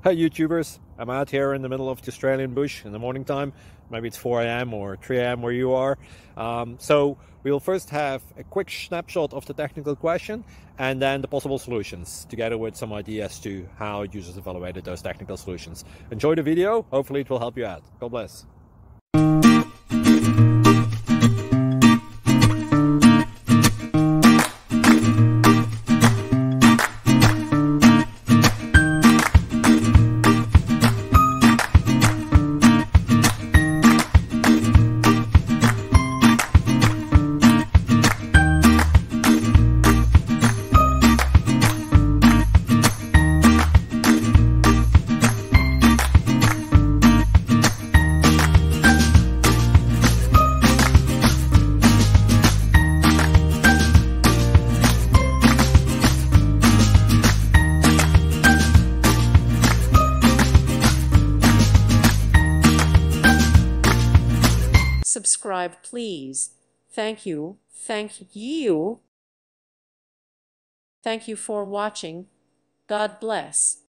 Hey YouTubers, I'm out here in the middle of the Australian bush in the morning time. Maybe it's 4 a.m. or 3 a.m. where you are. So we'll first have a quick snapshot of the technical question and then the possible solutions, together with some ideas to how users evaluated those technical solutions. Enjoy the video, hopefully it will help you out. God bless. Subscribe, please. Thank you. Thank you. Thank you for watching. God bless.